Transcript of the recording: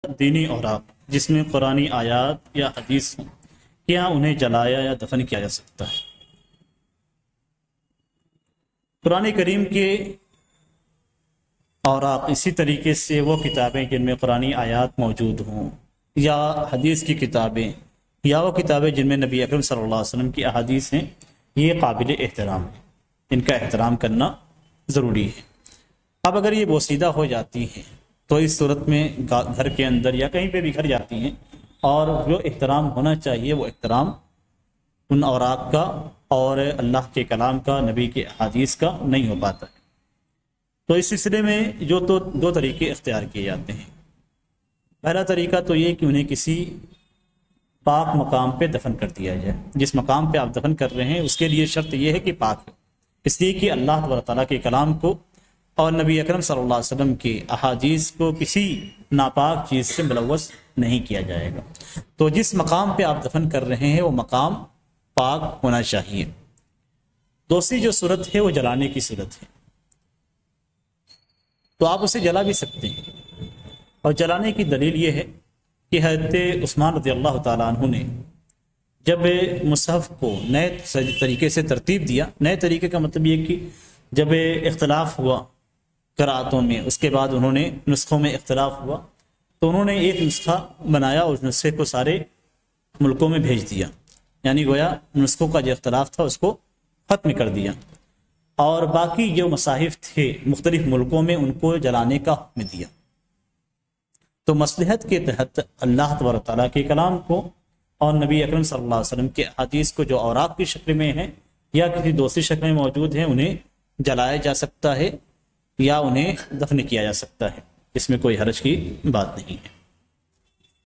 دینی اوراق جس میں قرآنی آیات یا حدیث ہوں، کیا انہیں جلایا یا دفن کیا جا سکتا ہے؟ قرآن کریم کے اوراق اسی طریقے سے وہ کتابیں جن میں قرآنی آیات موجود ہوں، یا حدیث کی کتابیں، یا وہ کتابیں جن میں نبی اکرم صلی اللہ علیہ وسلم کی احادیث ہیں، یہ قابل احترام ہے، ان کا احترام کرنا ضروری ہے۔ اب اگر یہ بوسیدہ ہو جاتی ہیں تو اس صورت میں گھر کے اندر یا کہیں پہ بھی گھر جاتی ہیں، اور جو احترام ہونا چاہیے وہ احترام ان اوراق کا اور اللہ کے کلام کا، نبی کے احادیث کا نہیں ہو پاتا ہے۔ تو اس سلسلے میں دو طریقے اختیار کیے جاتے ہیں۔ پہلا طریقہ تو یہ کہ انہیں کسی پاک مقام پہ دفن کر دیا جائے۔ جس مقام پہ آپ دفن کر رہے ہیں اس کے لیے شرط یہ ہے کہ پاک ہے، اس لیے کہ اللہ تبارک تعالیٰ کے کلام کو اور نبی اکرم صلی اللہ علیہ وسلم کی احادیث کو کسی ناپاک چیز سے ملوث نہیں کیا جائے گا۔ تو جس مقام پہ آپ دفن کر رہے ہیں وہ مقام پاک ہونا چاہیے۔ دوسری جو صورت ہے وہ جلانے کی صورت ہے، تو آپ اسے جلا بھی سکتے ہیں، اور جلانے کی دلیل یہ ہے کہ حضرت عثمان رضی اللہ تعالیٰ عنہ نے جب مصحف کو نئے طریقے سے ترتیب دیا، نئے طریقے کا مطلب یہ کہ جب اختلاف ہوا قرأتوں میں، اس کے بعد انہوں نے نسخوں میں اختلاف ہوا، تو انہوں نے ایک نسخہ بنایا، اس نسخے کو سارے ملکوں میں بھیج دیا، یعنی گویا نسخوں کا جو اختلاف تھا اس کو ختم کر دیا، اور باقی جو مصاحف تھے مختلف ملکوں میں ان کو جلانے کا حکم دیا۔ تو مصلحت کے تحت اللہ تبارک تعالیٰ کے کلام کو اور نبی اکرم صلی اللہ علیہ وسلم کے حدیث کو جو اوراق کی شکل میں ہیں یا کسی دوسری شکل میں موجود ہیں، انہیں جلایا جا سکتا ہے یا انہیں دفن کیا جا سکتا ہے، اس میں کوئی حرج کی بات نہیں ہے۔